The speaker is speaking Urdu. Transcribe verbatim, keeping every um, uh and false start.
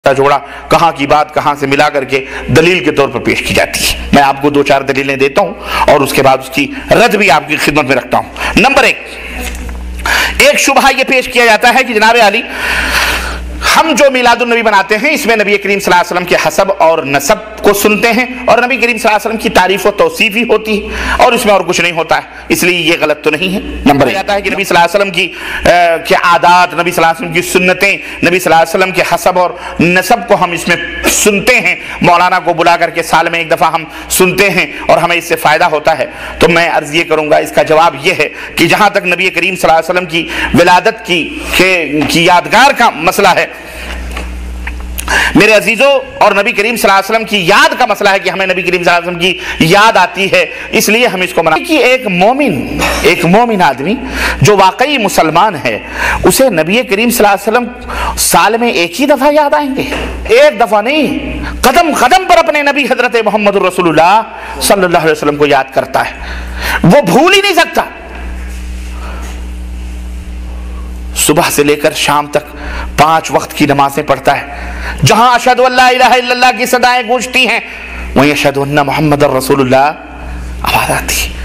جوڑا کہاں کی بات کہاں سے ملا کر کے دلیل کے طور پر پیش کی جاتی ہے۔ میں آپ کو دو چار دلیلیں دیتا ہوں اور اس کے بعد اس کی رد بھی آپ کی خدمت میں رکھتا ہوں۔ نمبر ایک ایک شبہ یہ پیش کیا جاتا ہے کہ جناب علی ہم جو میلاد النبی مناتے ہیں اس میں نبی کریم صلی اللہ علیہ وسلم کے حسب اور نسب کو سنتے ہیں اور نبی کریم صلی اللہ علیہ وسلم کی تعریف و توصیف ہی ہوتی ہے اور اس میں اور کچھ نہیں ہوتا ہے، اس لیے یہ غلط تو نہیں ہے۔ نمبر ایک آتا ہے کہ نبی صلی اللہ علیہ وسلم کی کے عادات، نبی صلی اللہ علیہ وسلم کی سنتیں، نبی صلی اللہ علیہ وسلم کے حسب اور نسب کو ہم اس میں سنتے ہیں، مولانا کو بلا کر کے سال میں ایک دفعہ ہم سنتے ہیں اور ہمیں اس سے فائدہ ہوتا ہے۔ تو میں عرض یہ کروں گا، اس کا جواب یہ ہے کہ جہاں تک نبی کریم صلی اللہ علیہ وسلم کی ولادت کی کی یادگار کا مسئلہ ہے میرے عزیزوں، اور نبی کریم صلی اللہ علیہ وسلم کی یاد کا مسئلہ ہے کہ ہمیں نبی کریم صلی اللہ علیہ وسلم کی یاد آتی ہے، اس لیے ہم اس کو مناتے ہیں کہ ایک مومن ایک مومن آدمی جو واقعی مسلمان ہے اسے نبی کریم صلی اللہ علیہ وسلم سال میں ایک ہی دفعہ یاد آئیں گے، ایک دفعہ نہیں، قدم قدم پر اپنے نبی حضرت محمد رسول اللہ صلی اللہ علیہ وسلم کو یاد کرتا ہے، وہ بھول ہی نہیں سکتا۔ صبح سے لے کر شام تک پانچ وقت کی نمازیں پڑھتا ہے، جہاں اشہد ان لا الہ الا اللہ کی صدائیں گونجتی ہیں وہیں اشہد ان محمد رسول اللہ آواز آتی ہے۔